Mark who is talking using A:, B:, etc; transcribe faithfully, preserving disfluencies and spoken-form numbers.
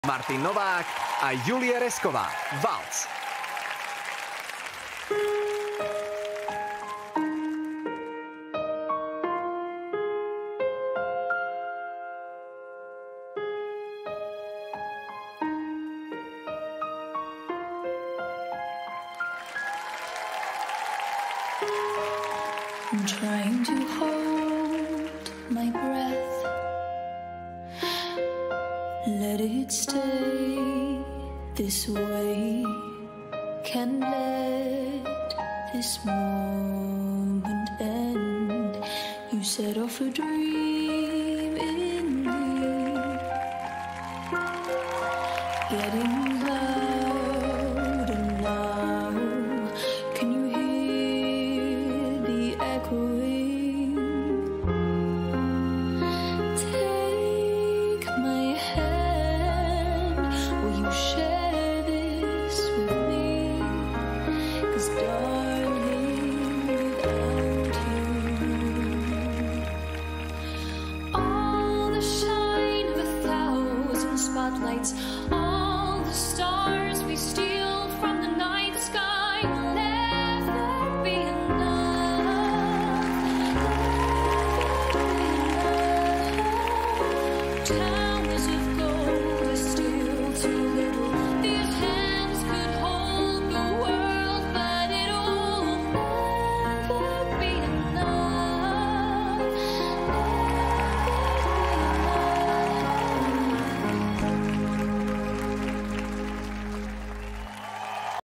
A: Martin Novák a Julie Rezková. Waltz.
B: I'm trying to hold my breath. Let it stay this way. Can't let this moment end. You set off a dream in me, getting louder now. Can you hear the echoing? Take my hand. Will you share this with me? 'Cause darling, without you, all the shine of a thousand spotlights, all the stars we steal from the night sky will never be enough. Never be enough. Time